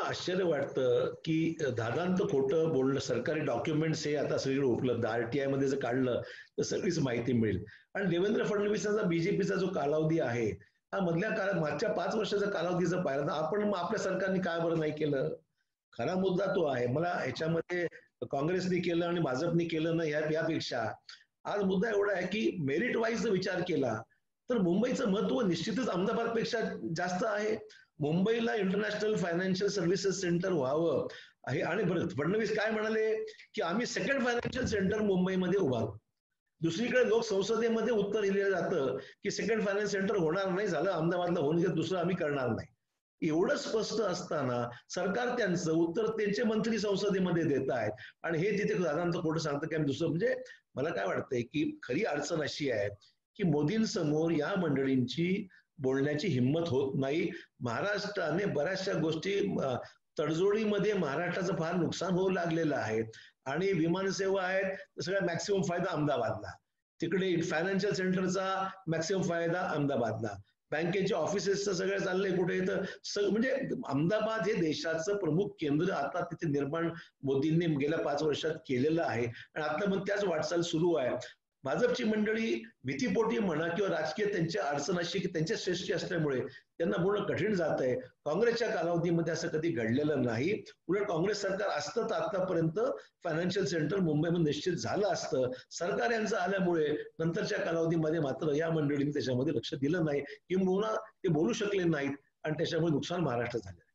आश्चर्य वाटतं की दादांत खोटं बोलणं सरकारी डॉक्युमेंट्स हे आता सगळीकडे उपलब्ध आरटीआय मध्ये जर काढलं तर सगळीच माहिती मिळेल. आणि देवेंद्र फडणवीसांचा बीजेपीचा जो कालावधी आहे हा मधल्या काळात मागच्या 5 वर्षाचा कालावधी जर पाहिला तर आपण मग आपल्या सरकारने काय बरं नाही केलं. खरा मुद्दा तो आहे. मला ह्याच्यामध्ये काँग्रेसने केलं आणि भाजपने केलं नाही यापेक्षा आज मुद्दा एवढा आहे की मेरिट वाईज जर विचार केला तर मुंबईचं महत्व निश्चितच अहमदाबादपेक्षा जास्त आहे. मुंबईला इंटरनॅशनल फायनान्शियल सर्व्हिसेस सेंटर व्हावं आहे. आणि बरं फडणवीस काय म्हणाले की आम्ही सेकंड फायनान्शियल सेंटर मुंबईमध्ये उभारू. दुसरीकडे लोक संसदेमध्ये उत्तर दिलं जातं की सेकंड फायनान्स सेंटर होणार नाही, झालं अहमदाबादला होऊन गेलं, दुसरं आम्ही करणार नाही. एवढं स्पष्ट असताना सरकार त्यांचं उत्तर त्यांचे मंत्री संसदेमध्ये देत आहेत आणि हे तिथे दादांचं खोटं सांगतं की आम्ही दुसरं. म्हणजे मला काय वाटतंय की खरी अडचण अशी आहे की मोदींसमोर या मंडळींची बोलण्याची हिंमत होत नाही. महाराष्ट्राने बऱ्याचशा गोष्टी तडजोडीमध्ये महाराष्ट्राचं फार नुकसान होऊ लागलेलं आहे. आणि विमानसेवा आहेत सगळ्या मॅक्सिमम फायदा अहमदाबादला, तिकडे फायनान्शियल सेंटरचा मॅक्सिमम फायदा अहमदाबादला, बँकेचे ऑफिसेसचं सगळं चाललंय कुठे तर म्हणजे अहमदाबाद हे देशाचं प्रमुख केंद्र आता तिथे निर्माण मोदींनी गेल्या 5 वर्षात केलेलं आहे आणि आता मग त्याच वाटचाल सुरू आहे. भाजपची मंडळी भीतीपोटी म्हणा किंवा राजकीय त्यांच्या अडचण अशी की त्यांच्या श्रेष्ठी असल्यामुळे त्यांना बोलणं कठीण जात आहे. काँग्रेसच्या कालावधीमध्ये असं कधी घडलेलं नाही. उलट काँग्रेस सरकार असतं तर आतापर्यंत फायनान्शियल सेंटर मुंबईमध्ये निश्चित झालं असतं. सरकार यांचं आल्यामुळे नंतरच्या कालावधीमध्ये मात्र या मंडळींनी त्याच्यामध्ये लक्ष दिलं नाही किंवा ते बोलू शकले नाहीत आणि त्याच्यामुळे नुकसान महाराष्ट्र झालं.